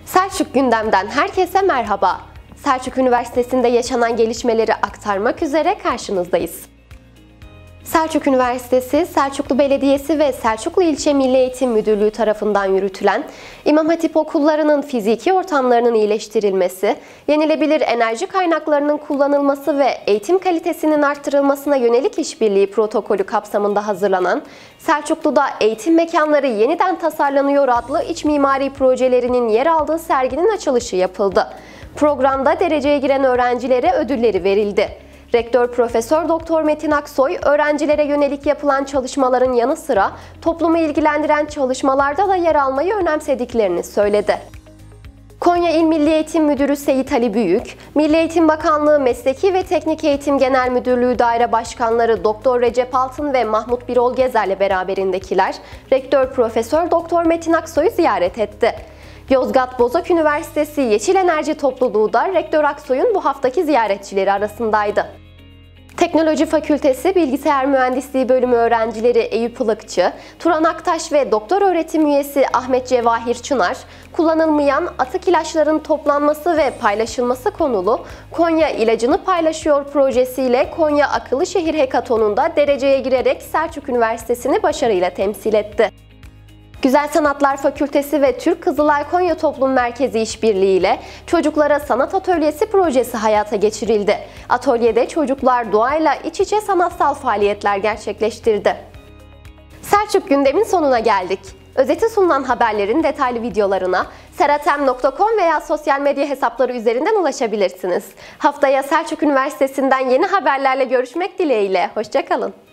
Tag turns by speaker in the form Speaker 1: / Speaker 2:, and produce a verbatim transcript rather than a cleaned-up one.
Speaker 1: Selçuk Gündem'den herkese merhaba. Selçuk Üniversitesi'nde yaşanan gelişmeleri aktarmak üzere karşınızdayız. Selçuk Üniversitesi, Selçuklu Belediyesi ve Selçuklu İlçe Milli Eğitim Müdürlüğü tarafından yürütülen İmam Hatip okullarının fiziki ortamlarının iyileştirilmesi, yenilebilir enerji kaynaklarının kullanılması ve eğitim kalitesinin arttırılmasına yönelik işbirliği protokolü kapsamında hazırlanan Selçuklu'da Eğitim Mekanları Yeniden Tasarlanıyor adlı iç mimari projelerinin yer aldığı serginin açılışı yapıldı. Programda dereceye giren öğrencilere ödülleri verildi. Rektör Profesör Doktor Metin Aksoy, öğrencilere yönelik yapılan çalışmaların yanı sıra toplumu ilgilendiren çalışmalarda da yer almayı önemsediklerini söyledi. Konya İl Milli Eğitim Müdürü Seyit Ali Büyük, Milli Eğitim Bakanlığı Mesleki ve Teknik Eğitim Genel Müdürlüğü Daire Başkanları Doktor Recep Altın ve Mahmut Birol Gezer'le beraberindekiler, Rektör Profesör Doktor Metin Aksoy'u ziyaret etti. Yozgat Bozok Üniversitesi Yeşil Enerji Topluluğu da Rektör Aksoy'un bu haftaki ziyaretçileri arasındaydı. Teknoloji Fakültesi Bilgisayar Mühendisliği Bölümü öğrencileri Eyüp Ilıkçı, Turan Aktaş ve doktor öğretim üyesi Ahmet Cevahir Çınar, kullanılmayan atık ilaçların toplanması ve paylaşılması konulu Konya İlacını Paylaşıyor projesiyle Konya Akıllı Şehir Hekatonu'nda dereceye girerek Selçuk Üniversitesi'ni başarıyla temsil etti. Güzel Sanatlar Fakültesi ve Türk Kızılay Konya Toplum Merkezi işbirliği ile Çocuklara Sanat Atölyesi projesi hayata geçirildi. Atölyede çocuklar doğayla iç içe sanatsal faaliyetler gerçekleştirdi. Selçuk Gündem'in sonuna geldik. Özeti sunulan haberlerin detaylı videolarına seratem nokta com veya sosyal medya hesapları üzerinden ulaşabilirsiniz. Haftaya Selçuk Üniversitesi'nden yeni haberlerle görüşmek dileğiyle. Hoşça kalın.